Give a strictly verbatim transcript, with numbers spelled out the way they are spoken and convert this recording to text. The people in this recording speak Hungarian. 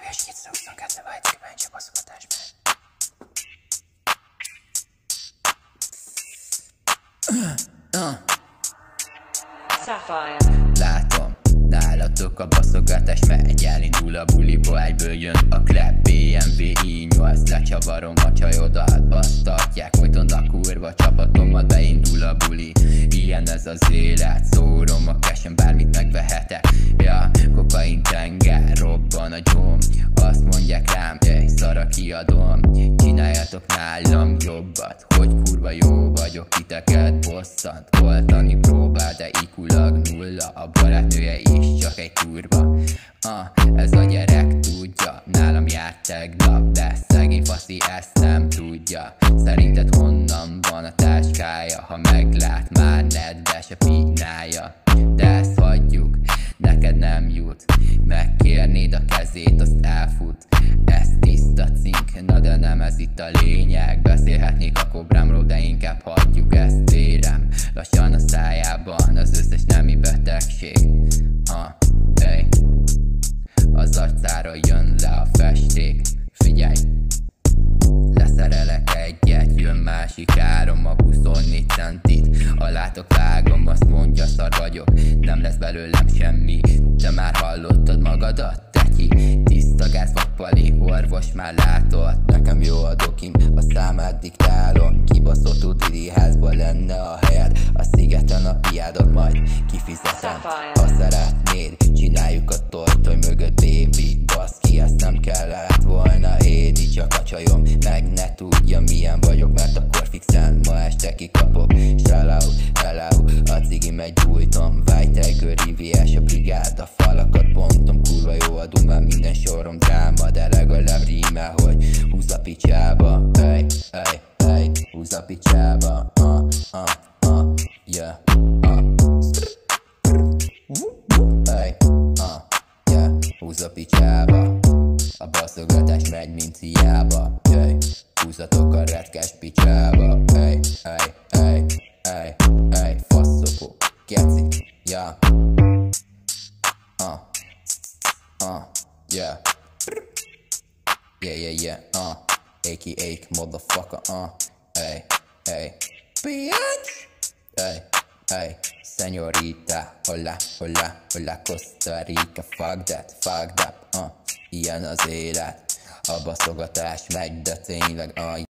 és kétezer-huszonkettő vágyik a báncsa baszogatásban. Látom, nálatok a baszogatás megy, elindul a buliba, egyből jön a klep. bé em vé i nyolc, lecsavarom a csajodat, azt tartják folyton a kurva csapatommal, beindul a buli. Ilyen ez az élet, szórom a kesem, bármit megvehetek. Ja, kokain tenger, robban a gyom, azt mondják rám, ej, szar a kiadom. Csináljatok nálam jobbat, hogy kurva jó vagyok, titeket bosszant. Oltani próbál, de ikulag nulla, a barátnője is csak egy kurva. Ah, ez a gyerek tudja, nálam járt tegnap, de szegény faszi ezt nem tudja. Szerinted honnan van a táskája, ha meglát már nedbe se pínálja. De ezt hagyjuk, neked nem jut, megkérnéd a kezét, azt elfut. Ez tiszta cink, na de nem ez itt a lényeg. Beszélhetnék a kobrámról, de inkább hagyjuk, ezt érem. Lassan a szájában az összes nemi betegség. Ha, hey. Az arcára jön le a festék. Figyelj, leszerelek egyet, jön másik árom a huszonnégy centit. Ha látok, vágom, azt mondja, szar vagyok, nem lesz belőlem semmi. Te már hallottad magadat, teki? Tiszta gáz, vappali, orvos már látott. Nekem jó a dokim, a számát diktálom. Kibaszott udidi házban lenne a helyed, a szigeten a piádot majd kifizetem. Ha szeretnéd, csináljuk a tortoly mögött, baby. Baszki, ezt nem kellett volna, édi, csak a csajom meg ne tudja milyen vagyok, mert akkor fixen ma este kikapok. Shoutout, hello, a cigi megy, gyújtom, White Tiger, Riviás, a brigád, a falakat bontom. Kurva jó a dumám, minden sorom dráma, de legalább rímel, hogy húz a picsába. Ej, ej, ej, húz a picsába. Uh, uh, uh, yeah, uh. Ej, uh, yeah, húz a picsába. A baszogatás megy, mint hiába. Ej, húzatok a retkes picsába. Ej, ej, ej, ej, ej, faszopó, keci, ja. Uh, uh, yeah. Yeah, yeah, yeah, uh, á ká á motherfucker, uh, ey, ey, bitch, ey, ey, señorita, hola, hola, hola, Costa Rica, fuck that, fuck that, uh, ilyen az élet, a baszogatás megy, de tényleg, uh,